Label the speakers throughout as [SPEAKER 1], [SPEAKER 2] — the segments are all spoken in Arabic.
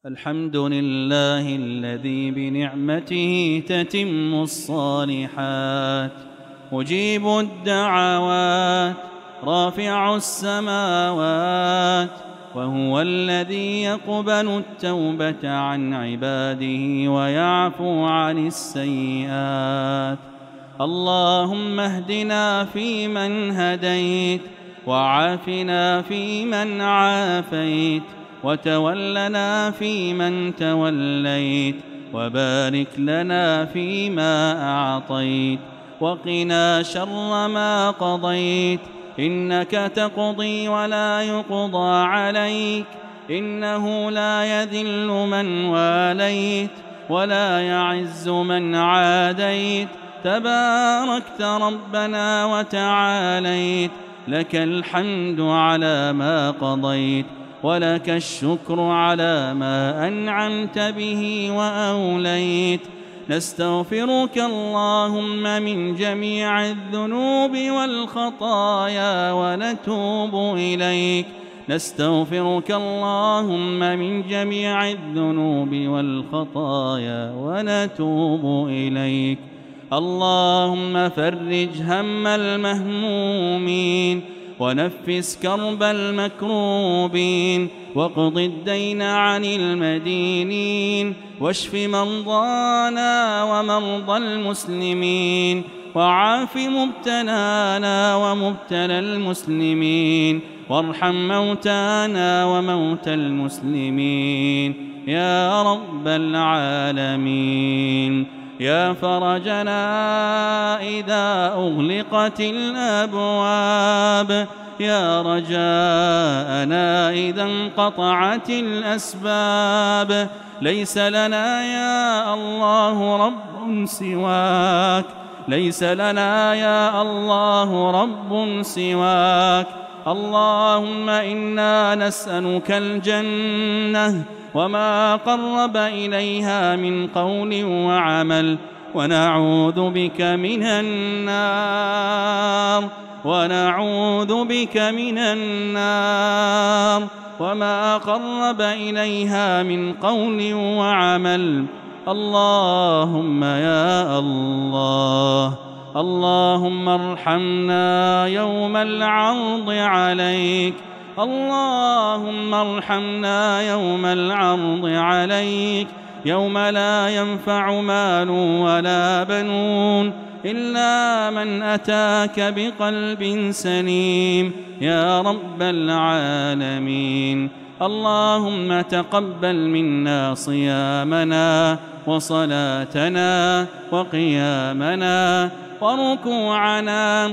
[SPEAKER 1] الحمد لله الذي بنعمته تتم الصالحات، مجيب الدعوات، رافع السماوات، وهو الذي يقبل التوبة عن عباده ويعفو عن السيئات. اللهم اهدنا فيمن هديت، وعافنا فيمن عافيت، وتولنا فيمن توليت، وبارك لنا فيما أعطيت، وقنا شر ما قضيت، إنك تقضي ولا يقضى عليك، إنه لا يذل من واليت ولا يعز من عاديت، تباركت ربنا وتعاليت، لك الحمد على ما قضيت، ولك الشكر على ما أنعمت به وأوليت. نستغفرك اللهم من جميع الذنوب والخطايا ونتوب إليك، نستغفرك اللهم من جميع الذنوب والخطايا ونتوب إليك. اللهم فرج هم المهمومين، ونفس كرب المكروبين، واقض الدين عن المدينين، واشف مرضانا ومرضى المسلمين، وعاف مبتلانا ومبتلى المسلمين، وارحم موتانا وموتى المسلمين يا رب العالمين. يا فرجنا إذا أغلقت الأبواب، يا رجاءنا إذا انقطعت الأسباب، ليس لنا يا الله رب سواك، ليس لنا يا الله رب سواك. اللهم إنا نسألك الجنة وما قرب إليها من قول وعمل، ونعوذ بك من النار، ونعوذ بك من النار وما قرب إليها من قول وعمل. اللهم يا الله، اللهم ارحمنا يوم العرض عليك، اللهم ارحمنا يوم العرض عليك، يوم لا ينفع مال ولا بنون إلا من أتاك بقلب سليم يا رب العالمين. اللهم تقبل منا صيامنا وصلاتنا وقيامنا وركوعنا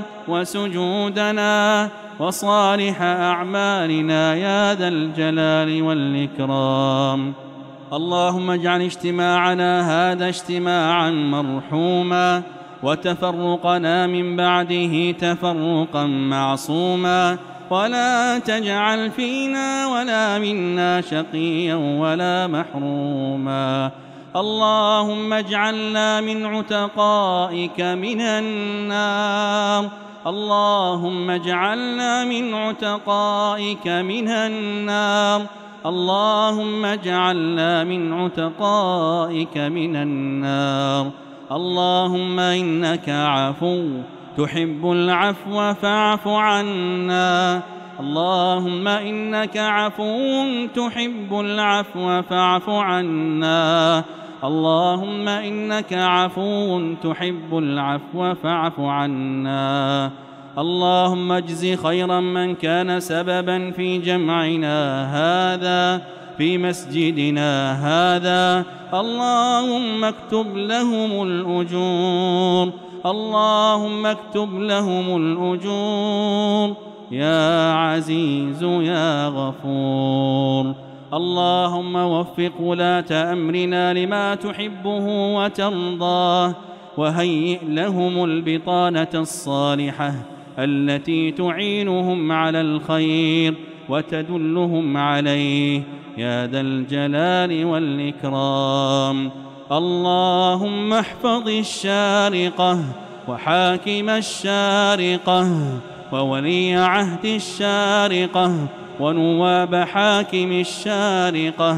[SPEAKER 1] وسجودنا وصالح أعمالنا يا ذا الجلال والإكرام. اللهم اجعل اجتماعنا هذا اجتماعا مرحوما، وتفرقنا من بعده تفرقا معصوما، ولا تجعل فينا ولا منا شقيا ولا محروما. اللهم اجعلنا من عتقائك من النار، اللهم اجعلنا من عتقائك من النار، اللهم اجعلنا من عتقائك من النار. اللهم إنك عفو تحب العفو فاعف عنا، اللهم إنك عفو تحب العفو فاعف عنا، اللهم إنك عفو تحب العفو فاعف عنا. اللهم اجز خيرا من كان سببا في جمعنا هذا في مسجدنا هذا، اللهم اكتب لهم الأجور، اللهم اكتب لهم الأجور يا عزيز يا غفور. اللهم وفق ولاة أمرنا لما تحبه وترضاه، وهيئ لهم البطانة الصالحة التي تعينهم على الخير وتدلهم عليه يا ذا الجلال والإكرام. اللهم احفظ الشارقة وحاكم الشارقة وولي عهد الشارقة ونواب حاكم الشارقة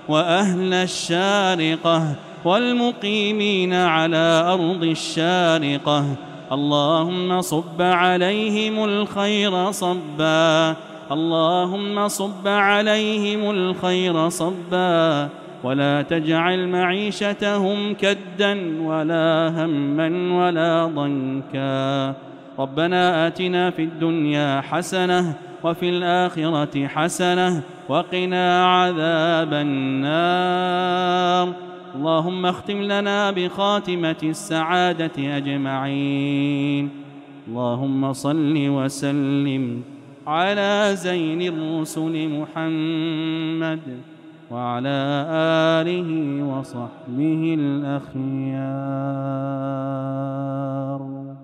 [SPEAKER 1] وأهل الشارقة والمقيمين على أرض الشارقة. اللهم صب عليهم الخير صبا، اللهم صب عليهم الخير صبا، ولا تجعل معيشتهم كدا ولا هما ولا ضنكا. ربنا آتنا في الدنيا حسنة وفي الآخرة حسنة وقنا عذاب النار. اللهم اختم لنا بخاتمة السعادة أجمعين. اللهم صل وسلم على زين الرسل محمد وعلى آله وصحبه الأخيار.